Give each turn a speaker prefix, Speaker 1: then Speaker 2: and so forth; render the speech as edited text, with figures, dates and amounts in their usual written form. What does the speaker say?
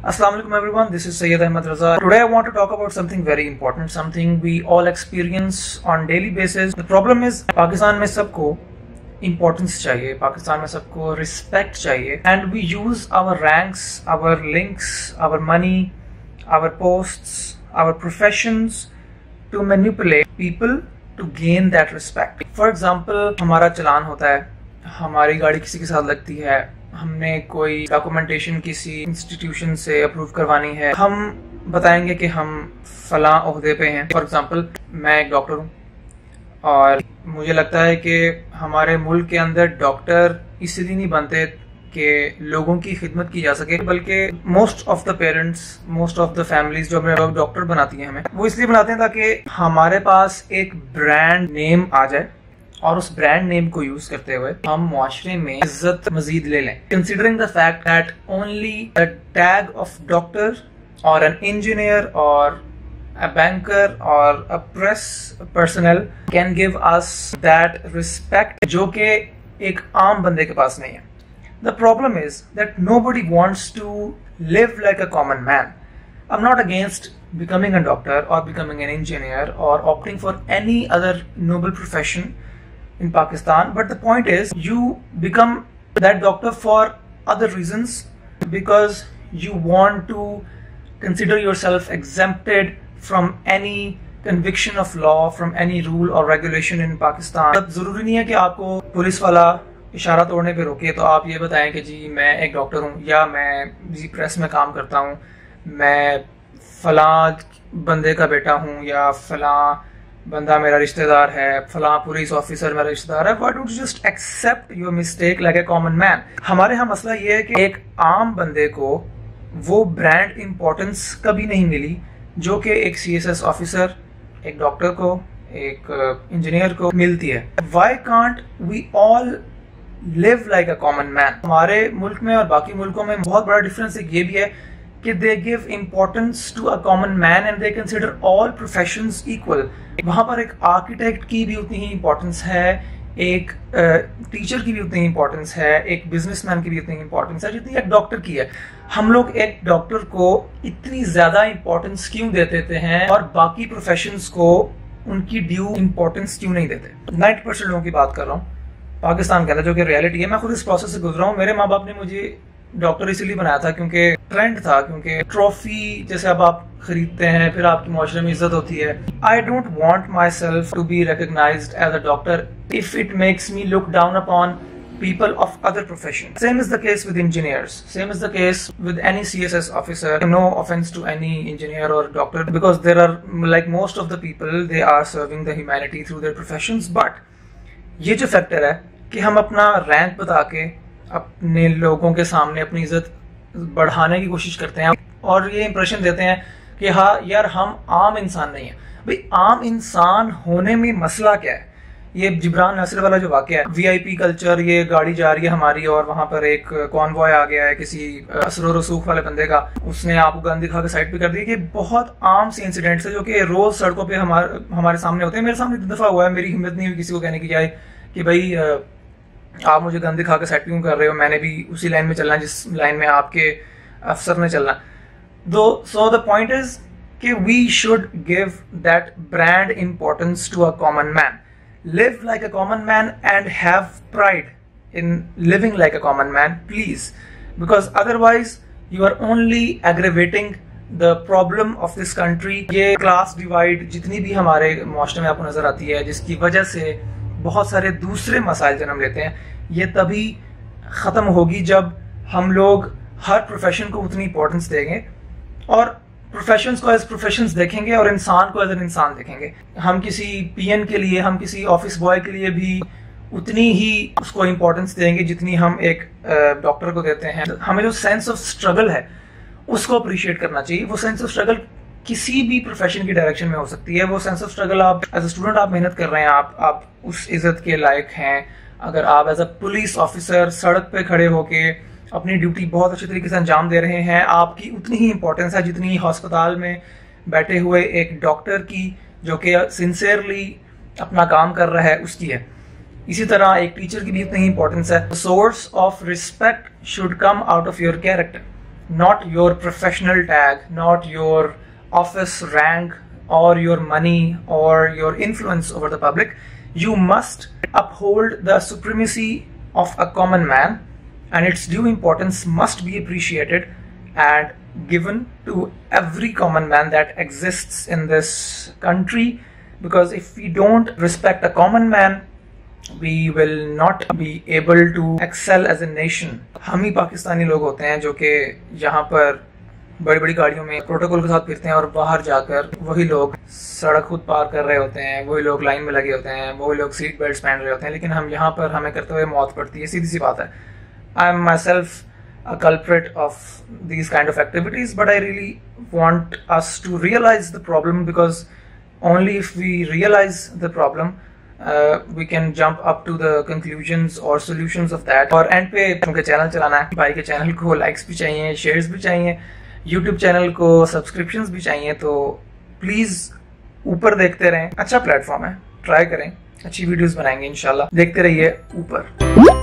Speaker 1: Assalamu alaikum everyone, this is Sayyid Ahmed Raza. Today I want to talk about something very important, something we all experience on daily basis. The problem is Pakistan में सबको importance चाहिए, पाकिस्तान में सबको respect चाहिए, and we use our ranks, our links, our money, our posts, our professions to manipulate people to gain that respect. For example, हमारा चलान होता है, हमारी गाड़ी किसी के साथ लगती है, हमने कोई डॉक्यूमेंटेशन किसी इंस्टीट्यूशन से अप्रूव करवानी है, हम बताएंगे कि हम फलां ओहदे पे हैं। फॉर एग्जांपल, मैं एक डॉक्टर हूँ और मुझे लगता है कि हमारे मुल्क के अंदर डॉक्टर इसलिए नहीं बनते कि लोगों की खिदमत की जा सके, बल्कि most of the parents, most of the families जो अपने डॉक्टर बनाती हैं हमें, वो इसलिए बनाते हैं ताकि हमारे पास एक ब्रांड नेम आ जाए और उस ब्रांड नेम को यूज करते हुए हम मुआशरे में इज्जत मजीद ले लें। Considering the fact that only the tag of doctor और एन इंजीनियर और a banker or a press personnel can give us that respect जो कि एक आम बंदे के पास नहीं है। The problem is that nobody wants to live like a common man. I'm not against becoming a doctor or becoming an engineer or opting for any other noble profession in Pakistan, but the point is you become that doctor for other reasons because you want to consider yourself exempted from any conviction of law, from any rule or regulation in Pakistan. अब जरूरी नहीं है कि आपको police वाला इशारा तोड़ने पे रोके तो आप ये बताएं कि जी मैं एक डॉक्टर हूँ या मैं जी प्रेस में काम करता हूँ, मैं फलां बंदे का बेटा हूँ या फलां बंदा मेरा रिश्तेदार है, फलां पुलिस ऑफिसर मेरा रिश्तेदार है। Why don't you just accept your mistake like a common man? हमारे यहाँ मसला ये है कि एक आम बंदे को वो ब्रांड इम्पोर्टेंस कभी नहीं मिली जो कि एक CSS ऑफिसर, एक डॉक्टर को, एक इंजीनियर को मिलती है। Why can't we all live like a common man? हमारे मुल्क में और बाकी मुल्कों में बहुत बड़ा डिफरेंस एक ये भी है कि they give importance to a common man and they consider all professions equal. वहाँ पर एक आर्किटेक्ट की भी उतनी ही इम्पोर्टेंस है, एक टीचर की भी उतनी इम्पोर्टेंस है, एक बिजनेसमैन की भी उतनी इम्पोर्टेंस है जितनी एक डॉक्टर की है। हम लोग एक डॉक्टर को इतनी ज्यादा इम्पोर्टेंस क्यों दे देते हैं और बाकी प्रोफेशंस को उनकी ड्यू इम्पोर्टेंस क्यों नहीं देते? 90% लोगों की बात कर रहा हूँ पाकिस्तान के अंदर, जो कि रियलिटी है। मैं खुद इस प्रोसेस से गुजरा हूँ। मेरे माँ बाप ने मुझे डॉक्टर इसीलिए बनाया था क्योंकि ट्रेंड था, क्योंकि ट्रॉफी जैसे अब आप खरीदते हैं फिर आपकी मुआशरे में इज्जत होती है। I don't want myself to be recognised as a doctor if it makes me look down upon people of other professions. Same is the case with engineers. Same is the case with any CSS officer. No offense to any engineer or doctor because there are, like most of the people, they are serving the humanity through their professions. But ये जो factor है कि हम अपना rank बता के अपने लोगों के सामने अपनी इज्जत बढ़ाने की कोशिश करते हैं और ये इंप्रेशन देते हैं कि हाँ यार हम आम इंसान नहीं है। भाई आम इंसान होने में मसला क्या है? ये जिब्रान नासिर वाला जो वाकया है, VIP कल्चर, ये गाड़ी जा रही है हमारी और वहां पर एक कॉन्वॉय आ गया है किसी असर रसूख वाले बंदे का, उसने आपको गन दिखा के साइड पे कर दी। कि बहुत आम से इंसिडेंट्स है जो कि रोज सड़कों पे हमारे सामने होते हैं। मेरे सामने दफा हुआ है, मेरी हिम्मत नहीं हुई किसी को कहने की जाए कि भाई आप मुझे गन दिखा के साइड क्यों कर रहे हो, मैंने भी उसी लाइन में चलना जिस लाइन में आपके अफसर ने चलना। सो द पॉइंट इज कि we should give that brand importance to a common man. Live like a common man and have pride in living like a common man, please, because otherwise you are only aggravating the problem of this country. ये class divide जितनी भी हमारे मुआशरे में आपको नजर आती है, जिसकी वजह से बहुत सारे दूसरे मसाइल जन्म लेते हैं, ये तभी खत्म होगी जब हम लोग हर प्रोफेशन को उतनी इंपॉर्टेंस देंगे और प्रोफेशंस को एज प्रोफेशंस देखेंगे और इंसान को एज एन इंसान देखेंगे। हम किसी PN के लिए, हम किसी ऑफिस बॉय के लिए भी उतनी ही उसको इम्पोर्टेंस देंगे जितनी हम एक डॉक्टर को देते हैं। हमें जो सेंस ऑफ स्ट्रगल है उसको अप्रिशिएट करना चाहिए। वो सेंस ऑफ स्ट्रगल किसी भी प्रोफेशन की डायरेक्शन में हो सकती है। वो सेंस ऑफ स्ट्रगल आप एज अ स्टूडेंट आप मेहनत कर रहे हैं, आप उस इज्जत के लायक हैं। अगर आप एज अ पुलिस ऑफिसर सड़क पे खड़े होके अपनी ड्यूटी बहुत अच्छे तरीके से अंजाम दे रहे हैं, आपकी उतनी ही इंपॉर्टेंस है जितनी अस्पताल में बैठे हुए एक डॉक्टर की जो कि सिंसियरली अपना काम कर रहा है उसकी है। इसी तरह एक टीचर की भी उतनी ही इंपॉर्टेंस है। Source of respect should come out of your character, not your professional tag, not your office rank or your money or your influence over the public. You must uphold the supremacy of a common man, and its due importance must be appreciated and given to every common man that exists in this country, because if we don't respect a common man, we will not be able to excel as a nation. हम ही पाकिस्तानी लोग होते हैं जो कि यहाँ पर बड़ी बड़ी गाड़ियों में प्रोटोकॉल के साथ फिरते हैं और बाहर जाकर वही लोग सड़क खुद पार कर रहे होते हैं, वही लोग लाइन में लगे होते हैं, वही लोग सीट बेल्ट पहन रहे होते हैं, लेकिन हम यहाँ पर हमें करते हुए मौत पड़ती है। सीधी सी बात है। I am myself a culprit of these kind of activities, but I really want us to realize the problem, because only if we realize the problem we can jump up to the conclusions or solutions of that. और end पे उनके channel चलाना है, भाई के channel को likes भी चाहिए, शेयर्स भी चाहिए, यूट्यूब चैनल को सब्सक्रिप्शंस भी चाहिए, तो प्लीज ऊपर देखते रहें। अच्छा प्लेटफॉर्म है, ट्राई करें, अच्छी वीडियोस बनाएंगे इंशाल्लाह। देखते रहिए ऊपर।